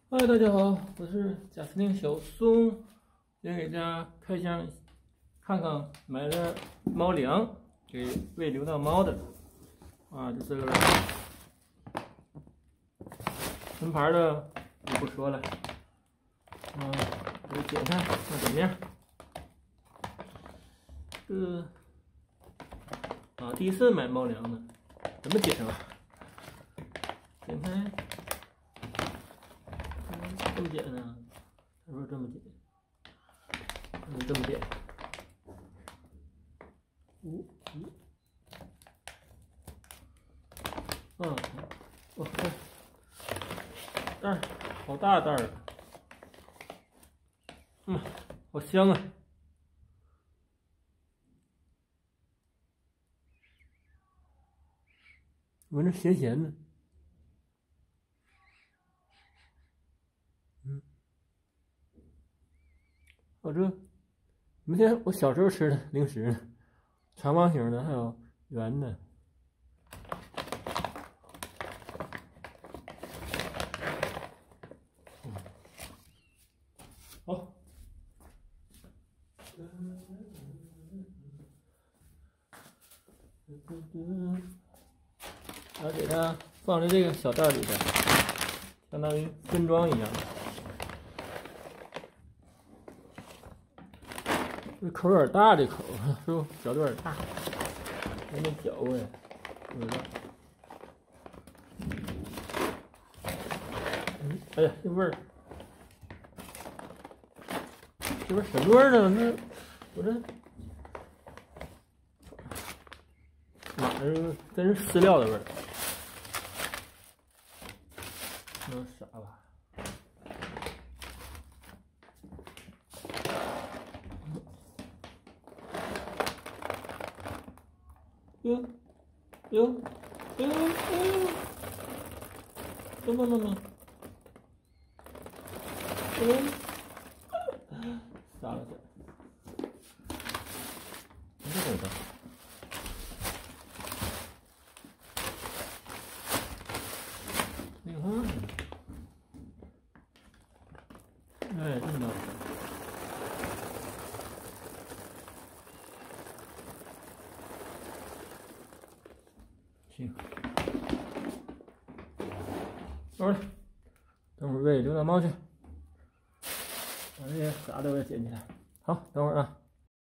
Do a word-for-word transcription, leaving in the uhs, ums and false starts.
嗨，大家好，我是贾斯汀小松，今天给大家开箱看看买的猫粮给喂流浪猫的啊，就这个纯牌的就不说了，啊，我点开看怎么样？这个啊，第一次买猫粮呢，怎么点啊？点开。 这么点呢？他说这么点，嗯，这么点。五五，嗯，我看袋儿好大袋儿，嗯，好香啊！闻着咸咸的，嗯，好吃。明天我小时候吃的零食呢，长方形的，还有圆的。嗯、好。然后给它放在这个小袋里边，相当于分装一样。这口有点大，这口是不？嚼的有点大，有点嚼味，不知道。嗯，哎呀，这味儿，这味儿什么味儿呢？那我这哪儿真是饲料的味儿？能傻吧？哟哟哟哟！怎么怎么？嗯，傻了这，你这怎么？你看，哎，这么大。 行，好了，等会儿喂流浪猫去，把这些啥都给捡起来。好，等会儿啊。